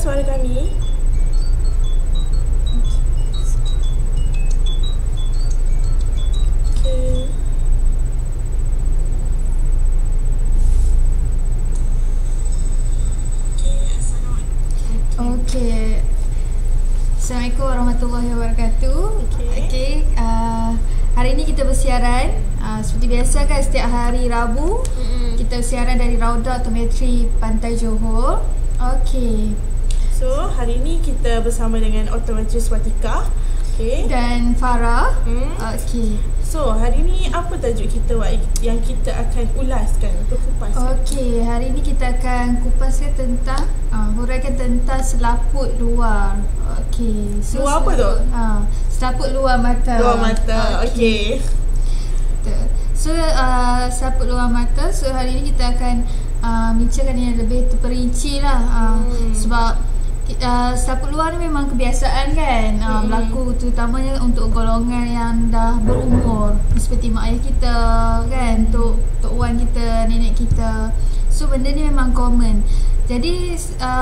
suara kami? Okey. Assalamualaikum warahmatullahi wabarakatuh. Okey. Hari ini kita bersiaran seperti biasa kan, setiap hari Rabu kita bersiaran dari Raudah Optometri Pantai Johor. Okey. So, hari ini kita bersama dengan optometris Watika. Okey. Dan Farah. Okey. So, hari ni apa tajuk kita yang kita akan ulaskan atau kupaskan? Okey, hari ini kita akan kupaskan tentang huraikan tentang selaput luar. Okey. So, luar apa tu? Selaput luar mata. Luar mata. Okey. So, selaput luar mata. So, hari ini kita akan bincangkan yang lebih terperinci lah. Sebab selaput luar ni memang kebiasaan kan, berlaku terutamanya untuk golongan yang dah berumur, seperti mak ayah kita kan, tok wan kita, nenek kita. So benda ni memang common. Jadi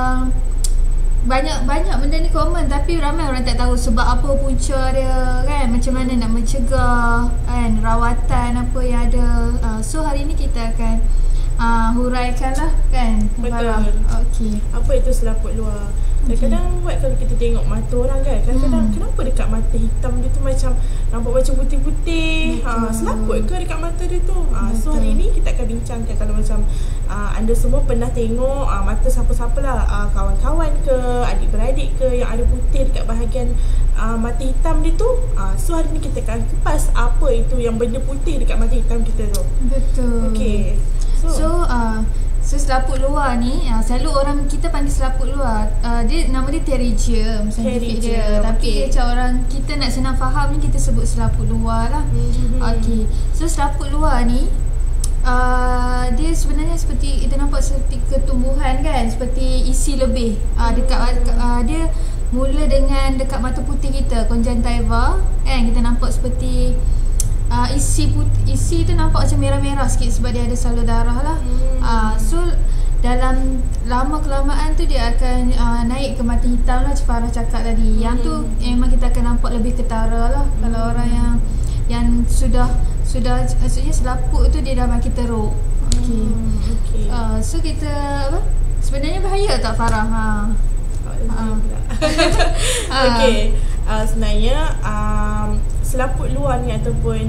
banyak benda ni common, tapi ramai orang tak tahu sebab apa punca dia kan, macam mana nak mencegah kan, rawatan apa yang ada. So hari ni kita akan huraikan lah kan. Betul. Okey. Apa itu selaput luar? Kadang-kadang buat kalau kita tengok mata orang kan, kadang-kadang kenapa dekat mata hitam dia tu macam nampak macam putih-putih. Selaput ke dekat mata dia tu? So hari ni kita akan bincangkan kalau macam anda semua pernah tengok mata siapa-siapa lah, kawan-kawan ke, adik-beradik ke yang ada putih dekat bahagian mata hitam dia tu. So hari ni kita akan kupas apa itu yang benda putih dekat mata hitam kita tu. Betul. Okey. So selaput luar ni selalu orang kita panggil selaput luar. Dia nama dia pterygium saintifik dia. Tapi macam orang kita nak senang faham ni, kita sebut selaput luar lah. Okey. So selaput luar ni dia sebenarnya seperti kita nampak seperti ketumbuhan kan, seperti isi lebih. Dia mula dengan dekat mata putih kita, conjunctiva kan, kita nampak seperti isi tu nampak macam merah-merah sikit sebab dia ada salur darah lah. So dalam lama kelamaan tu dia akan naik ke mata hitam lah, macam Farah cakap tadi. Yang tu memang kita akan nampak lebih ketara lah. Kalau orang yang sudah maksudnya selaput tu dia dah makin teruk. Okey. So kita sebenarnya bahaya tak Farah? Okey. Sebenarnya selaput luar ni ataupun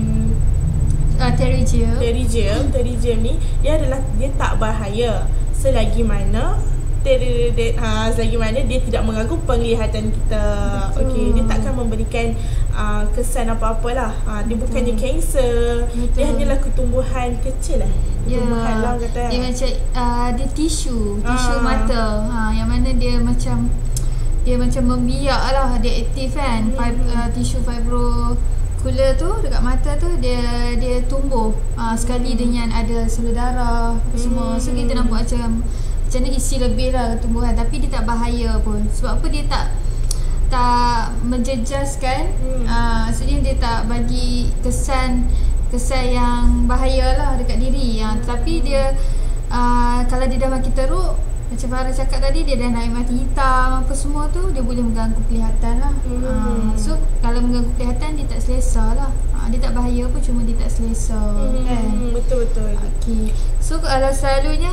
pterygium ni dia tak bahaya selagi mana dia tidak mengganggu penglihatan kita. Okey, dia takkan memberikan kesan apa-apalah. Dia bukannya kanser, dia hanyalah ketumbuhan kecil lah. Ketumbuhan lah kata. Dia macam dia tisu mata. Yang mana dia macam membiak lah, dia aktif kan. Tisu fibrokular tu dekat mata tu dia tumbuh sekali dengan ada salur darah semua. So kita nampak macam mana isi lebih lah tumbuhan, tapi dia tak bahaya pun. Sebab apa? Dia tak menjejaskan, maksudnya dia tak bagi kesan yang bahaya lah dekat diri. Tapi dia kalau dia dah makin teruk, macam Farah cakap tadi, dia dah naik mata hitam apa semua tu, dia boleh mengganggu penglihatan lah. So kalau mengganggu penglihatan, dia tak selesa lah. Dia tak bahaya pun, cuma dia tak selesa kan. Betul-betul. Okay. So kalau selalunya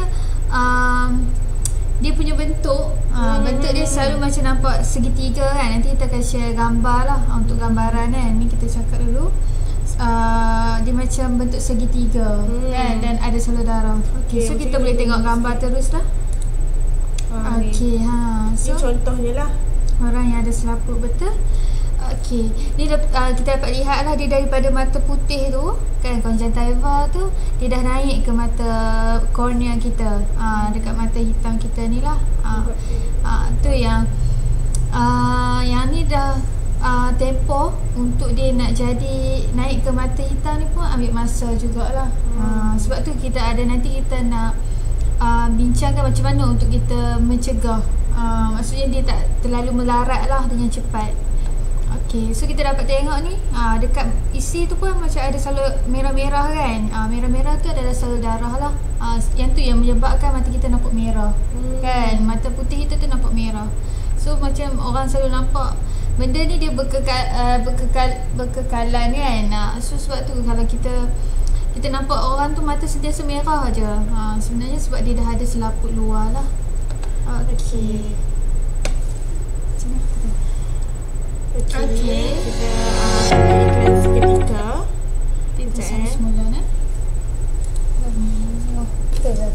dia punya bentuk bentuk dia selalu macam nampak segitiga kan. Nanti kita akan share gambar lah untuk gambaran kan. Ni kita cakap dulu. Dia macam bentuk segitiga kan, dan ada salur darah. Okay, so kita boleh tengok gambar terus lah. Okey, so ni contohnya lah orang yang ada selaput, betul. Okey, ni kita dapat lihat lah, dia daripada mata putih tu kan, conjunctiva tu, dia dah naik ke mata kornea kita, dekat mata hitam kita ni lah. Tu yang ni dah tempoh untuk dia nak jadi naik ke mata hitam ni pun ambil masa jugalah. Sebab tu kita ada, nanti kita nak bincangkan macam mana untuk kita mencegah. Maksudnya dia tak terlalu melarat lah dengan cepat. Okay, so kita dapat tengok ni dekat isi tu pun macam ada salur merah-merah kan. Merah-merah tu adalah salur darah lah. Yang tu yang menyebabkan mata kita nampak merah. Kan, mata putih kita tu nampak merah. So macam orang selalu nampak benda ni dia berkekalan kan. So sebab tu kalau kita nampak orang tu mata sentiasa merah je. Sebenarnya sebab dia dah ada selaput luar lah. Okay. Okay. Kita iklan seketika. Kita semula ni. Betul lah.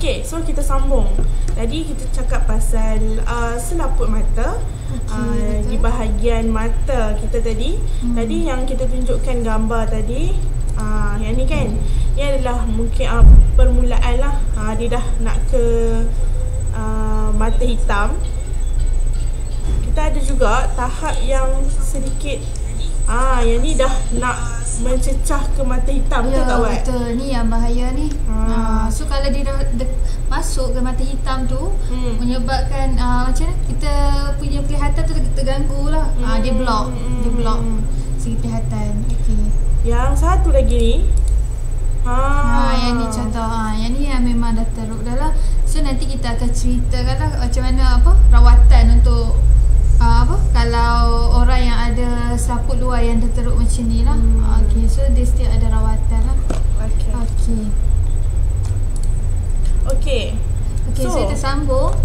Okay, so kita sambung. Tadi kita cakap pasal selaput mata. Di bahagian mata kita tadi. Tadi yang kita tunjukkan gambar tadi, yang ni kan, ni adalah mungkin permulaan lah. Dia dah nak ke mata hitam. Kita ada juga tahap yang sedikit, yang ni dah nak mencecah ke mata hitam, betul tak Wat? Betul, ni yang bahaya ni. So kalau dia dah masuk ke mata hitam tu, menyebabkan macam mana kita punya penglihatan tu terganggu lah. Dia block segi penglihatan. Okey. Yang satu lagi ni, yang ni contoh, yang ni yang memang dah teruk dah lah. So nanti kita akan ceritakan lah macam mana rawatan untuk kalau orang yang ada selaput luar yang dah teruk macam ni lah. Okay, so dia still ada rawatan lah. Okay, so kita sambung.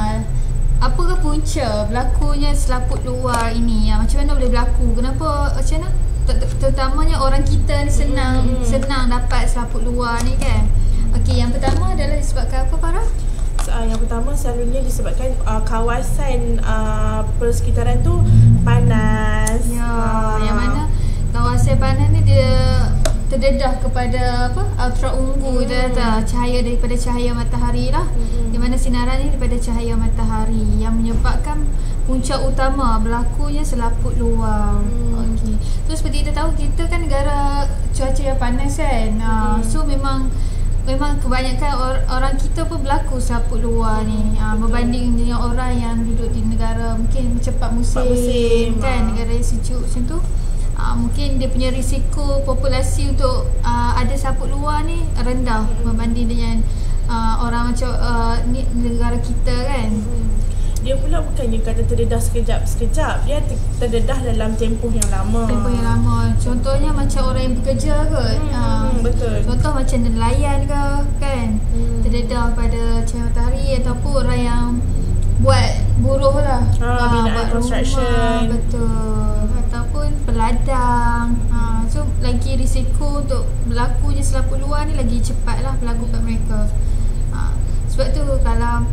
Apakah punca berlakunya selaput luar ini? Macam mana boleh berlaku? Kenapa macam mana? Terutamanya orang kita ni senang dapat selaput luar ni kan. Okay, yang pertama adalah disebabkan apa, Farah? Yang pertama selalunya disebabkan kawasan persekitaran tu panas. Yang mana kawasan panas ni dia terdedah kepada ultraungu, cahaya daripada cahaya matahari lah. Di mana sinaran ni daripada cahaya matahari yang menyebabkan punca utama berlakunya selaput luar. Okey. So seperti kita tahu, kita kan negara cuaca yang panas kan. So memang kebanyakan orang kita pun berlaku selaput luar ni, berbanding dengan orang yang duduk di negara mungkin cepat musim kan, negara yang sejuk macam tu. Mungkin dia punya risiko populasi untuk ada selaput luar ni rendah berbanding dengan orang macam ni negara kita kan. Dia pula bukannya kata terdedah sekejap. Dia terdedah dalam tempoh yang lama. Contohnya macam orang yang bekerja kot. Betul. Contoh macam nelayan ke kan. Terdedah pada cahaya matahari, ataupun orang yang buat buruh lah. Binaan construction. Betul. Ataupun peladang. So lagi risiko untuk berlakunya selaput luar ni lagi cepat lah berlaku kat mereka. Sebab tu kalau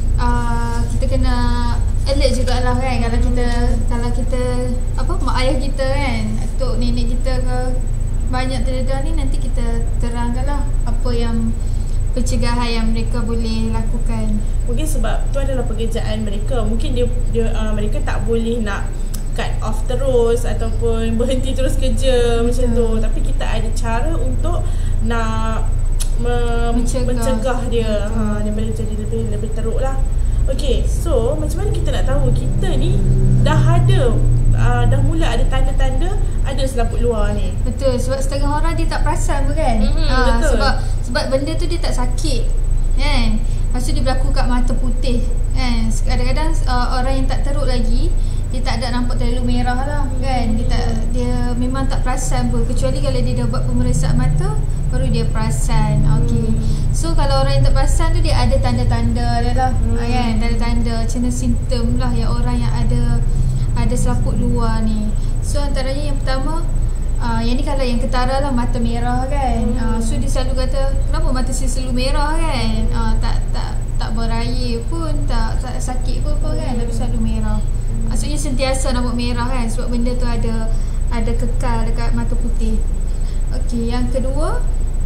kita kena alert jugalah kan, kalau kita mak ayah kita kan, atuk nenek kita ke banyak terdedah ni, nanti kita terangkanlah apa yang pencegahan yang mereka boleh lakukan. Mungkin sebab tu adalah pekerjaan mereka. Mungkin mereka tak boleh nak cut off terus ataupun berhenti terus kerja macam tu. Tapi kita ada cara untuk nak mencegah dia daripada jadi lebih teruk lah. Okay, so macam mana kita nak tahu kita ni dah mula ada tanda-tanda ada selaput luar ni? Betul, sebab setengah orang dia tak perasan pun kan. Betul. Sebab benda tu dia tak sakit kan. Lepas tu dia berlaku kat mata putih kan. Kadang-kadang orang yang tak teruk lagi, dia tak ada nampak terlalu merah lah kan. Dia memang tak perasan pun, kecuali kalau dia dah buat pemeriksaan mata baru dia perasan. Okay. So kalau orang yang tak perasan tu, dia ada tanda-tanda dia lah kan. Tanda-tanda macam simptom lah yang orang yang ada selaput luar ni. So antaranya yang pertama, yang ni kalau yang ketara lah, mata merah kan. So dia selalu kata, kenapa mata saya selalu merah kan. Tak beraya pun, tak sakit pun kan, tapi selalu merah. Maksudnya sentiasa nampak merah kan, sebab benda tu ada kekal dekat mata putih. Okey, yang kedua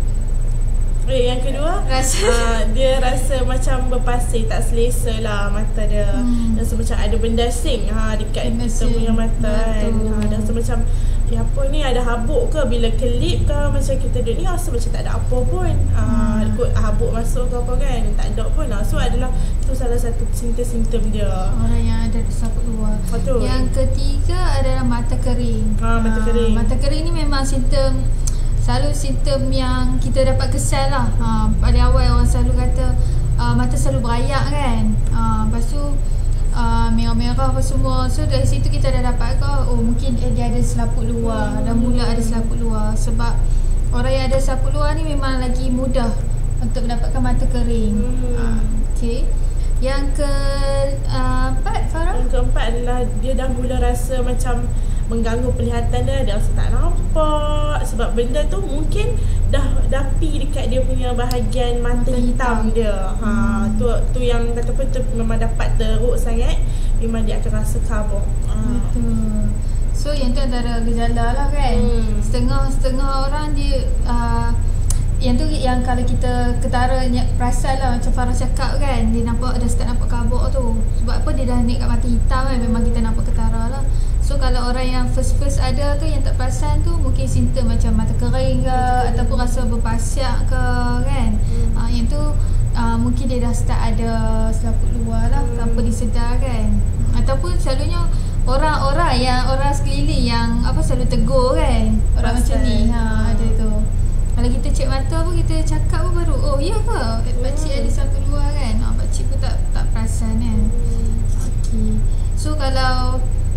dia rasa macam berpasir, tak selesa lah mata dia. Rasa macam ada benda asing dekat kita punya mata kan. Rasa macam apa ni, ada habuk ke, bila kelip ke, macam kita duduk ni rasa macam tak ada apa pun. Kot habuk masuk ke apa kan, tak ada pun. So itu salah satu simptom dia, orang yang ada selaput luar. Betul. Yang ketiga adalah mata kering. Mata kering ni memang selalu simptom yang kita dapat kesan lah. Pada awal orang selalu kata mata selalu berayak kan. Lepas tu merah-merah apa semua. So dari situ kita dah dapat mungkin dia ada selaput luar, dah mula ada selaput luar. Sebab orang yang ada selaput luar ni memang lagi mudah untuk mendapatkan mata kering. Okay. Yang keempat, Farah? Yang keempat adalah dia dah mula rasa macam mengganggu penglihatan dia rasa tak nampak sebab benda tu mungkin dah dapi dekat dia punya bahagian mata hitam dia. Tu yang kata apa tu memang dapat teruk sangat, memang dia akan rasa kabur. Betul. So yang tu antara gejala lah kan. Setengah orang dia yang tu yang kalau kita ketara perasan lah macam Farah cakap kan, dia nampak dah start nampak kabuk tu. Sebab apa, dia dah naik kat mata hitam kan, memang kita nampak ketara lah. So kalau orang yang first ada tu, yang tak perasan tu, mungkin simptom macam mata kering ke, ataupun rasa berpasiak ke kan. Yang tu mungkin dia dah start ada selaput luar lah tanpa disedar kan. Ataupun selalunya orang sekeliling yang selalu tegur kan, orang macam ni ada tu. Kalau kita cek mata pun, kita cakap pun baru, oh ya ke pakcik ada selaput luar kan. Pakcik pun tak perasan kan. Okay. So kalau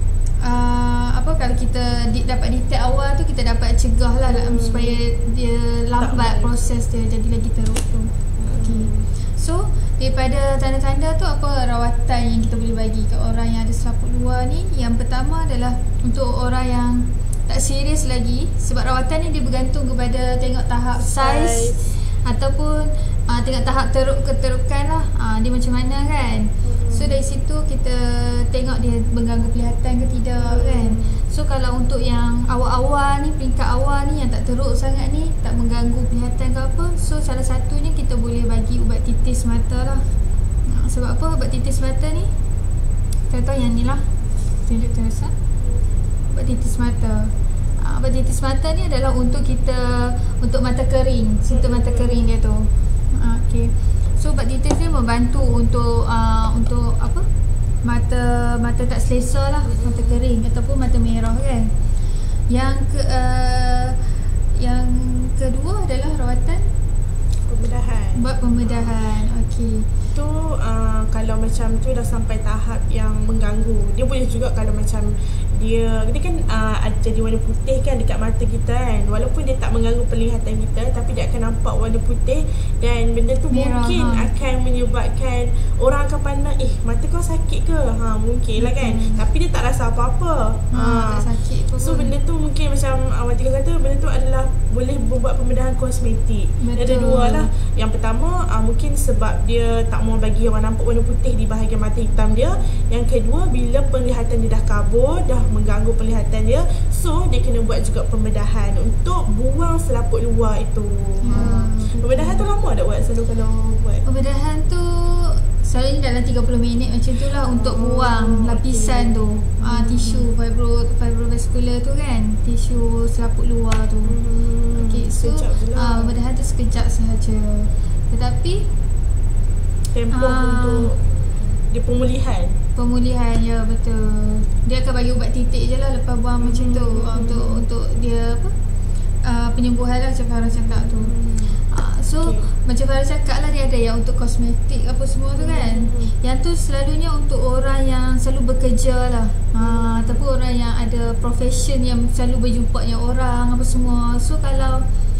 kalau kita dapat detect awal tu, kita dapat cegah lah supaya dia lambat proses dia jadi lagi teruk tu. Okay. So daripada tanda-tanda tu, apa rawatan yang kita boleh bagi ke orang yang ada selaput luar ni? Yang pertama adalah untuk orang yang tak serius lagi, sebab rawatan ni dia bergantung kepada tengok tahap saiz ataupun tengok tahap keterukan lah, dia macam mana kan. So dari situ kita tengok dia mengganggu penglihatan ke tidak kan. So kalau untuk yang awal-awal ni, peringkat awal ni yang tak teruk sangat ni, tak mengganggu penglihatan ke apa, so salah satunya kita boleh bagi ubat titis mata lah. Sebab apa ubat titis mata ni? Contoh yang ni lah, tunjuk terasa ubat titis mata. Ubat titis mata ni adalah untuk mata kering, simptom mata kering dia tu. Okay. So ubat titis ni membantu untuk apa? Mata tak selesa lah, mata kering ataupun mata merah kan. Yang kedua adalah rawatan pembedahan. Buat pembedahan. Okey. Tu kalau macam tu dah sampai tahap yang mengganggu, dia boleh juga kalau macam dia kan jadi warna putih kan dekat mata kita kan. Walaupun dia tak mengganggu penglihatan kita, tapi dia akan nampak warna putih, dan benda tu merah, mungkin akan menyebabkan orang akan pandang, mata kau sakit ke? Mungkin lah kan. Tapi dia tak rasa apa-apa. Tak sakit pun. So benda tu mungkin macam Awak Tika kata, benda tu adalah boleh membuat pembedahan kosmetik. Ada dua lah. Yang pertama mungkin sebab dia tak mau bagi orang nampak warna putih di bahagian mata hitam dia. Yang kedua, bila penglihatan dia dah kabur, dah mengganggu penglihatan dia, so dia kena buat juga pembedahan untuk buang selaput luar itu. Pembedahan tu lama tak buat selalu kalau buat? Pembedahan tu selalunya dalam 30 minit macam tu lah untuk buang lapisan tu, tisu fibrovascular tu kan, tisu selaput luar tu. Okay, so pembedahan tu sekejap sahaja, tetapi tempoh untuk dia pemulihan, ya betul. Dia akan bagi ubat titik je lah lepas buang macam tu, untuk dia penyembuhan lah macam Farah cakap tu. So macam Farah cakap lah, dia ada yang untuk kosmetik apa semua tu kan. Yang tu selalunya untuk orang yang selalu bekerja lah, ataupun orang yang ada profession yang selalu berjumpa dengan orang apa semua. So kalau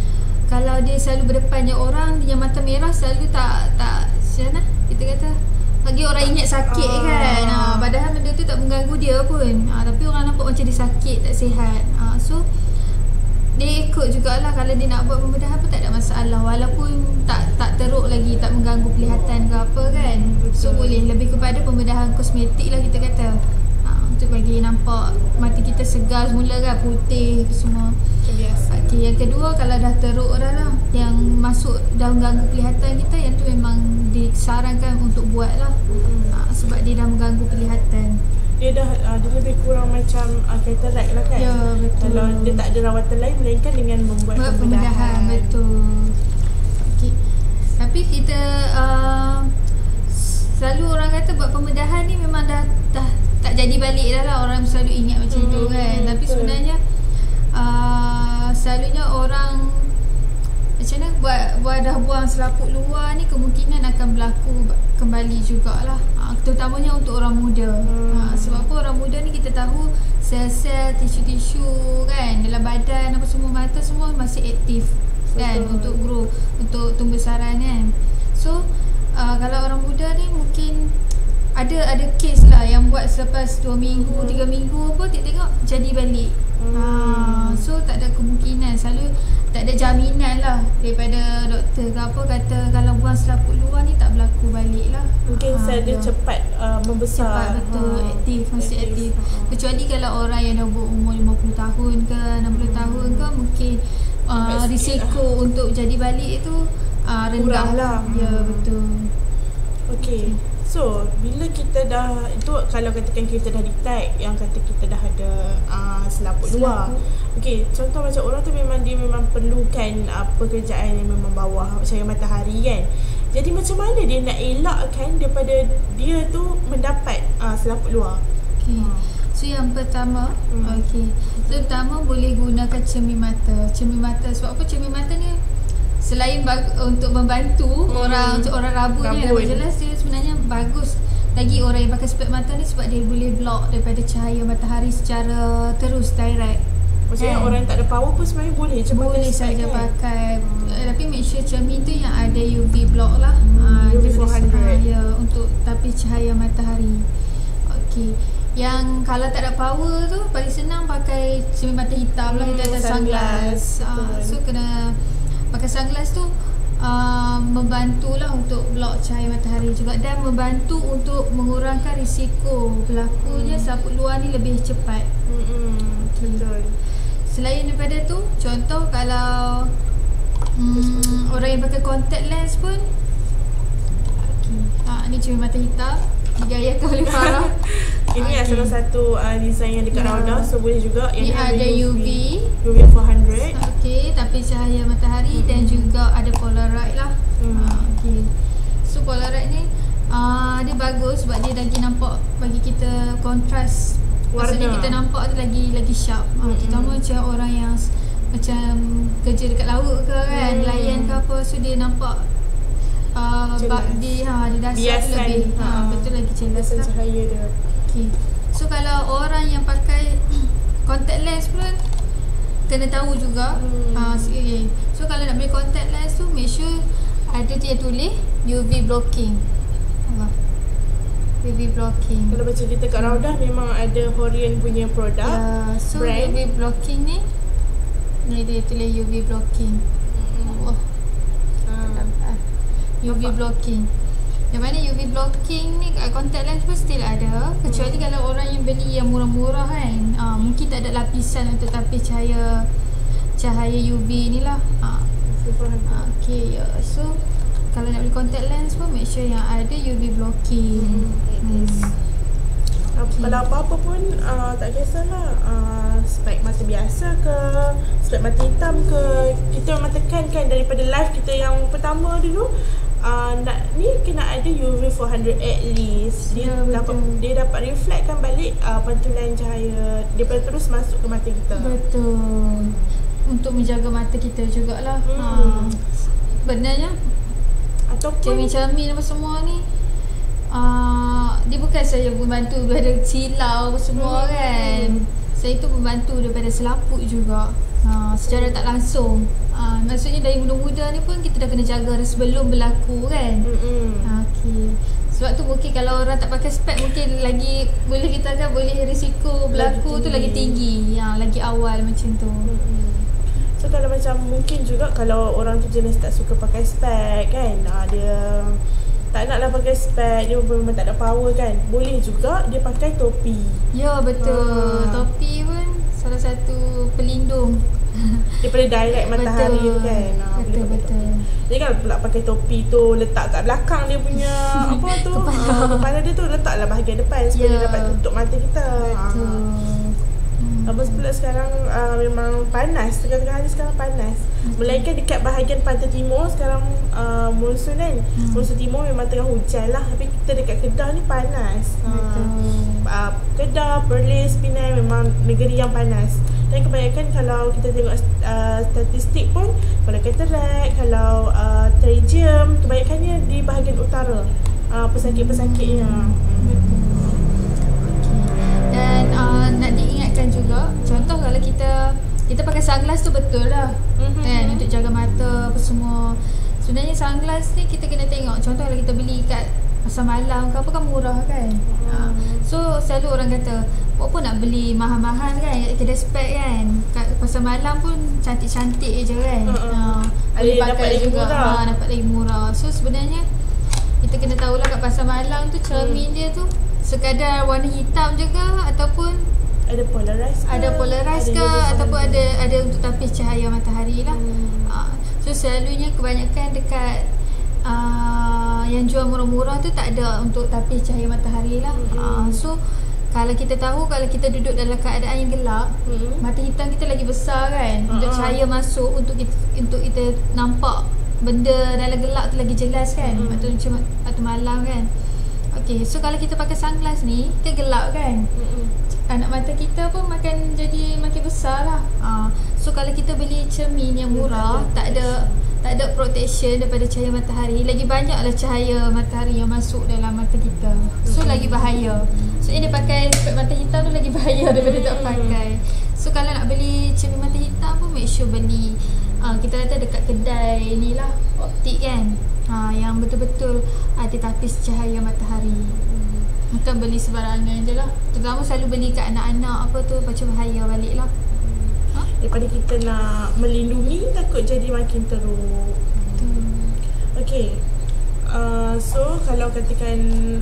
dia selalu berdepan dengan orang, dia mata merah selalu tak macam mana kita kata, bagi orang ingat sakit kan. Padahal benda tu tak mengganggu dia pun, tapi orang nampak macam dia sakit, tak sihat. So dia ikut jugalah. Kalau dia nak buat pembedahan pun tak ada masalah, walaupun tak teruk lagi, tak mengganggu penglihatan ke apa kan. So boleh lebih kepada pembedahan kosmetik lah kita kata, untuk bagi nampak mata kita segar semula kan, putih semua. Okay, yang kedua, kalau dah teruk dah lah, yang masuk dah mengganggu penglihatan kita, yang tu memang disarankan untuk buat lah. Sebab dia dah mengganggu penglihatan. Dia lebih kurang macam cataract lah kan. Ya, betul. Kalau dia tak ada rawatan lain melainkan dengan membuat pembedahan. Betul. Okay. Tapi kita selalu orang kata buat pembedahan ni memang dah tak jadi balik dah lah. Orang selalu ingat macam tu kan. Tapi sebenarnya selalunya orang macam mana dah buang selaput luar ni, kemungkinan akan berlaku kembali jugalah, terutamanya untuk orang muda. Sebab apa, orang muda ni kita tahu sel-sel, tisu-tisu kan dalam badan apa semua, mata semua masih aktif kan, untuk grow, untuk tumbuh besaran kan. So kalau orang muda ni mungkin ada ada case lah yang buat selepas 2 minggu, 3 minggu apa tengok jadi balik. So tak ada kemungkinan, selalu tak ada jaminan lah daripada doktor ke apa, kata kalau buang selaput luar ni tak berlaku balik lah. Mungkin sel dia cepat membesar. Cepat, betul, aktif, masih aktif. Kecuali kalau orang yang dah berumur 50 tahun ke 60 tahun ke, mungkin risiko untuk jadi balik tu rendah lah. Ya, betul. Okay. So, bila kita dah, itu kalau katakan kita dah detect yang kata kita dah ada selaput luar. Okay, contoh macam orang tu dia memang perlukan pekerjaan yang memang bawah cahaya matahari kan. Jadi macam mana dia nak elakkan daripada dia tu mendapat selaput luar? Okay. So yang pertama, okay. So pertama boleh gunakan cermin mata. Cermin mata, sebab apa cermin mata ni selain untuk membantu untuk orang rabun ni, nampak jelas dia sebenarnya bagus lagi orang yang pakai spek mata ni, sebab dia boleh block daripada cahaya matahari secara terus, direct. Maksudnya orang yang tak ada power pun sebenarnya boleh je boleh saja pakai. Tapi make sure cermin tu yang ada UV block lah. UV 400 ya, untuk tapi cahaya matahari. Okey. Yang kalau tak ada power tu paling senang pakai cermin mata hitam lah, kita ada sunglass. So kena pakai sunglass tu membantulah untuk block cahaya matahari juga, dan membantu untuk mengurangkan risiko berlakunya selaput luar ni lebih cepat. Betul. Selain daripada tu, contoh kalau orang yang pakai contact lens pun, ni cermin mata hitam digayakan oleh Farah. Ini salah satu design yang dekat Raudah, so boleh juga yang ni ada UV 400. Okey, tapi cahaya matahari dan juga ada Polaroid lah. Okey. So Polaroid ni dia bagus sebab dia lagi nampak, bagi kita kontras warna. Maksudnya kita nampak tu lagi sharp. Terutama macam orang yang macam kerja dekat laut ke kan, nelayan ke apa, so dia nampak di dasar tu lebih betul, lagi jelas lah cahaya dia. Okay. So kalau orang yang pakai contact lens pun kena tahu juga. So kalau nak beli contact lens tu, make sure ada dia tulis UV blocking. UV blocking. Kalau macam kita kat Raudah memang ada Horian punya produk. So brand. UV blocking ni dia tulis UV blocking. UV blocking. Yang mana UV blocking ni kat contact lens pun still ada, kecuali kalau orang yang beli yang murah-murah kan, mungkin tak ada lapisan untuk tapis cahaya UV ni lah. Okay, so kalau nak beli contact lens pun make sure yang ada UV blocking. Kalau apa-apa pun tak kisahlah, spek mata biasa ke spek mata hitam ke, kita memang tekankan daripada live kita yang pertama dulu, ni kena ada UV 400 at least. Dia dapat reflectkan balik pantulan cahaya daripada terus masuk ke mata kita. Betul. Untuk menjaga mata kita jugalah. Sebenarnya ataupun cermin-cermin apa semua ni, dia bukan saja membantu daripada silau semua kan. Saya tu membantu daripada selaput juga, secara tak langsung. Maksudnya dari muda-muda ni pun kita dah kena jaga sebelum berlaku kan. Okay. Sebab tu mungkin kalau orang tak pakai spek, mungkin lagi boleh kita kan, boleh risiko berlaku tu lagi tinggi, lagi awal macam tu. So kalau macam mungkin juga kalau orang tu jenis tak suka pakai spek kan, dia tak naklah pakai spek, dia memang tak ada power kan, boleh juga dia pakai topi. Ya betul. Topi pun salah satu pelindung daripada direct matahari tu kan. Betul. Jadi kan pula pakai topi tu letak kat belakang dia punya apa tu, kepala dia tu letaklah bahagian depan supaya dia dapat tutup mata kita. Lepas pula sekarang memang panas, tengah-tengah hari sekarang panas. Melainkan dekat bahagian pantai timur sekarang monsun kan. Monsun timur memang tengah hujan lah, tapi kita dekat Kedah ni panas. Kedah, Perlis, Penang memang negeri yang panas. Dan kebanyakan kalau kita tengok statistik pun, kalau katarak, kalau pterygium, kebanyakannya di bahagian utara pesakit-pesakitnya. Dan nak diingatkan juga, contoh kalau kita pakai sunglass tu betul lah kan, untuk jaga mata apa semua. Sebenarnya sunglass ni kita kena tengok, contoh kalau kita beli kat pasar malam ke apa kan murah kan. So selalu orang kata buat apa nak beli mahal-mahal kan kat kedai spek kan, kat pasar malam pun cantik-cantik je kan. Boleh pakai juga, dapat lagi murah. So sebenarnya kita kena tahulah kat pasar malam tu cermin dia tu sekadar warna hitam je ke ataupun ada polarize ke ataupun ada untuk tapis cahaya matahari lah. So selalunya kebanyakan dekat yang jual murah-murah tu tak ada untuk tapis cahaya matahari lah. So kalau kita tahu kalau kita duduk dalam keadaan yang gelap, mata hitam kita lagi besar kan, untuk cahaya masuk, untuk kita nampak benda dalam gelap tu lagi jelas kan, waktu malam kan. Okay, so kalau kita pakai sunglass ni kan gelap kan, anak mata kita pun makin besar lah. So kalau kita beli cermin yang murah, tak ada protection daripada cahaya matahari, lagi banyaklah cahaya matahari yang masuk dalam mata kita. So lagi bahaya. So dia pakai mata hitam tu lagi bahaya daripada tak pakai. So kalau nak beli cermin mata hitam pun make sure beli kita kata dekat kedai ni lah, optik kan, yang betul-betul ada tapis cahaya matahari. Bukan beli sembarangan je lah. Terutama selalu beli kat anak-anak apa tu, macam bahaya balik lah. Daripada kita nak melindungi, takut jadi makin teruk. Okay, so kalau katakan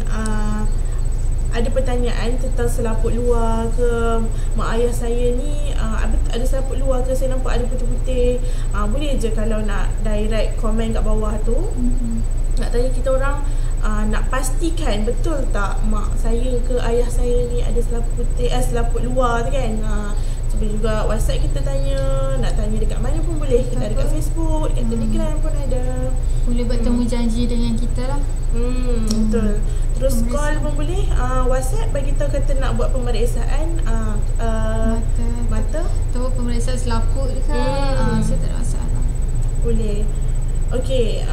ada pertanyaan tentang selaput luar ke, mak ayah saya ni ada selaput luar ke, saya nampak ada putih-putih, boleh je kalau nak direct komen kat bawah tu. Nak tanya kita orang, nak pastikan betul tak mak saya ke ayah saya ni ada selaput putih, selaput luar tu kan. Boleh juga WhatsApp kita tanya, nak tanya dekat mana pun boleh. Kita ada dekat Facebook, dekat Telegram pun ada. Boleh buat temu janji dengan kita lah. Betul. Terus call pun boleh, WhatsApp bagi tahu kata nak buat pemeriksaan mata atau pemeriksaan selaput ke. Saya tak ada masalah. Boleh. Okay,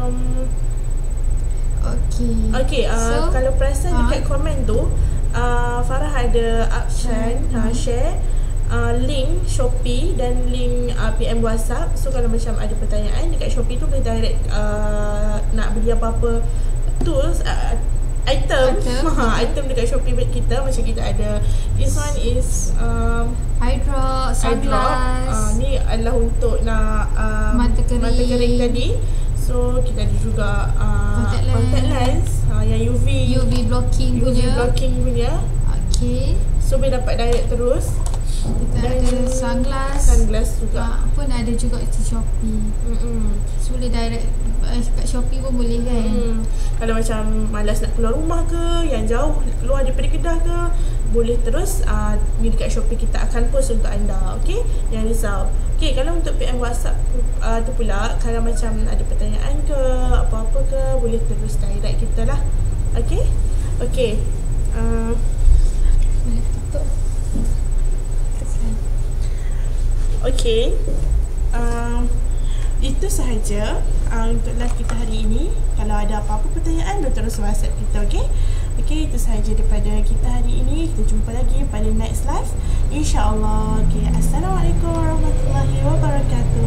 so, kalau perasan dekat komen tu, Farah ada share link Shopee dan link PM WhatsApp. So kalau macam ada pertanyaan dekat Shopee tu boleh direct nak beli apa-apa tools, item dekat Shopee kita. Macam kita ada, this one is eye drop, sunglass. Ni adalah untuk nak mata kering tadi. So kita ada juga contact lens yang UV blocking punya. Okay, so boleh dapat direct terus. Kita ada sunglass juga. Pun ada juga di Shopee. So boleh direct kat Shopee pun boleh kan. Kalau macam malas nak keluar rumah ke, yang jauh keluar daripada Kedah ke, boleh terus ni dekat Shopee kita akan post untuk anda. Okay, jangan risau. Okay, kalau untuk PM WhatsApp tu pula, kalau macam ada pertanyaan ke apa-apa ke, boleh terus direct kita lah. Okay. Boleh tutup. Okay, itu sahaja untuk live kita hari ini. Kalau ada apa-apa pertanyaan, boleh terus WhatsApp kita. Okay, itu sahaja daripada kita hari ini. Kita jumpa lagi pada next live, InsyaAllah. Okay, Assalamualaikum warahmatullahi wabarakatuh.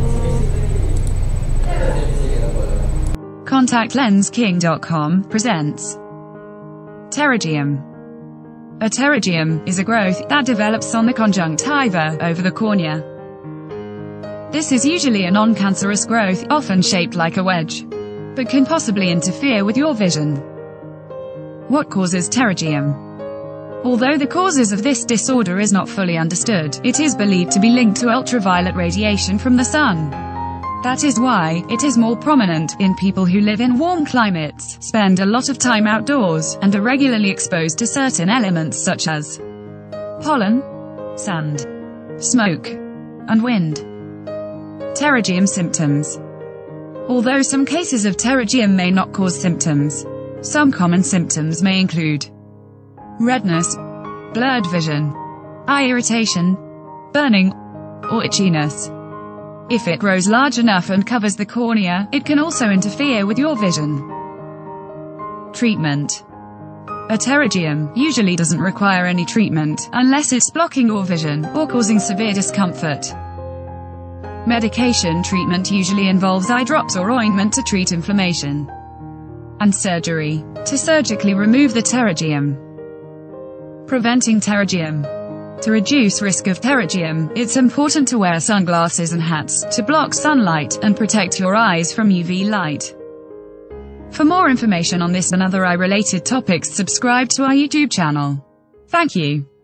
ContactLensKing.com presents pterygium. A pterygium is a growth that develops on the conjunctiva over the cornea. This is usually a non-cancerous growth, often shaped like a wedge, but can possibly interfere with your vision. What causes pterygium? Although the causes of this disorder is not fully understood, it is believed to be linked to ultraviolet radiation from the sun. That is why it is more prominent in people who live in warm climates, spend a lot of time outdoors, and are regularly exposed to certain elements such as pollen, sand, smoke, and wind. Pterygium symptoms. Although some cases of pterygium may not cause symptoms, some common symptoms may include redness, blurred vision, eye irritation, burning, or itchiness. If it grows large enough and covers the cornea, it can also interfere with your vision. Treatment. A pterygium usually doesn't require any treatment, unless it's blocking your vision, or causing severe discomfort. Medication treatment usually involves eye drops or ointment to treat inflammation. and surgery, to surgically remove the pterygium. Preventing pterygium. To reduce risk of pterygium, it's important to wear sunglasses and hats to block sunlight and protect your eyes from UV light. For more information on this and other eye-related topics, subscribe to our YouTube channel. Thank you.